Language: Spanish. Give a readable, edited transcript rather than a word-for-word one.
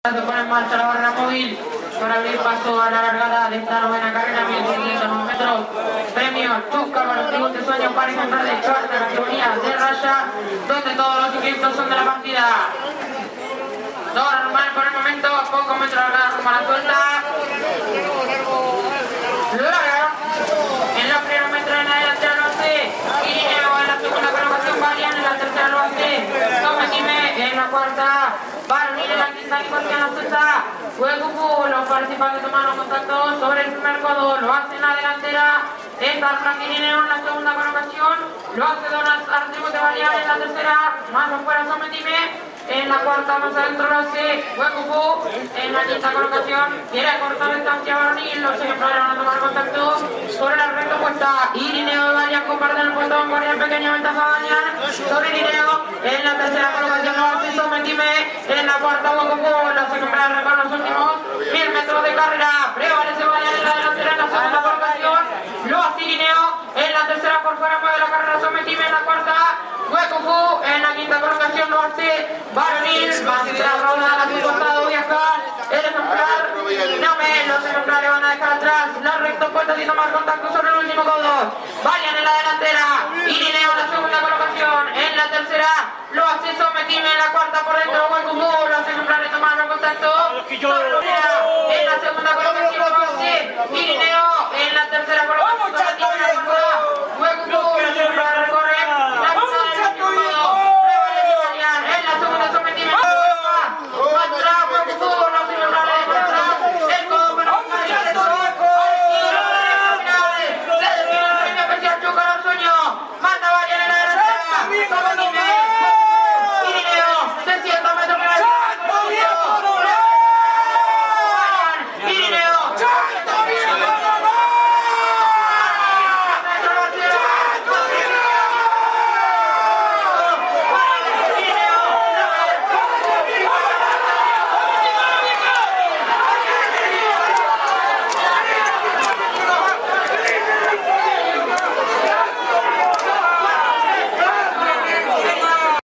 Se pone en marcha la barrera móvil para abrir paso a la largada de esta novena carrera, 1509 metros. Premio Chusca para los tribus de sueño para ejemplar de cuarta categoría de raya, donde todos los inscritos son de la partida. Dora normal por el momento, a pocos metros de largada como la suelta. Luego, en los primeros metros en la delantera lo hace Irineo, en la segunda colocación Varian, en la tercera lo hace Tometime, en la cuarta Barney, en la quinta Nicosia, en la sexta Huecucu. Los participantes tomaron contacto sobre el primer codo, lo hace en la delantera esta Frank Irineo, en la segunda colocación lo hace Donald Artimo de Varian, en la tercera más afuera Tometime. En la cuarta más adentro lo hace Huecucu. En la quinta colocación quiere cortar distancia Barney. Los ejemplares van a tomar contacto sobre la recta opuesta. Irineo de Varian comparten el puesto con Guardián, pequeña ventaja Varian sobre Irineo. En la tercera colocación lo hace Tometime. En la cuarta Huecucu. Los ejemplares recorren los últimos 1000 metros de carrera. Prevalece Varian en la delantera. En la segunda colocación lo hace Irineo. En la tercera por fuera mueve la carrera Tometime. En la cuarta Huecucu. En la quinta colocación lo hace Barney. Más de la ronda a su costado viajar el ejemplar. Los ejemplares van a dejar atrás la recta opuesta sin tomar contacto sobre el último codo. Varian en la delantera, Irineo en la segunda colocación. En la tercera lo hace Tometime. En la cuarta por dentro Huecucu. Los ejemplares tomaron contacto.